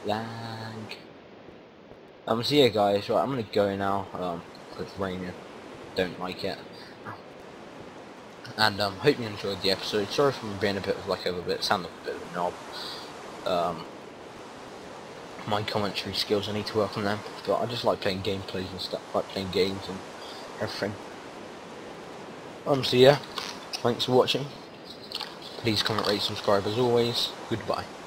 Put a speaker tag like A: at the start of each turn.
A: Lag. So yeah guys, right, I'm gonna go now, 'cause it's raining, don't like it. And hope you enjoyed the episode. Sorry for being a bit of like a bit, sound like a bit of a knob. My commentary skills, I need to work on them, but I just like playing gameplays and stuff, like playing games and everything. So yeah, thanks for watching. Please comment, rate, subscribe as always. Goodbye.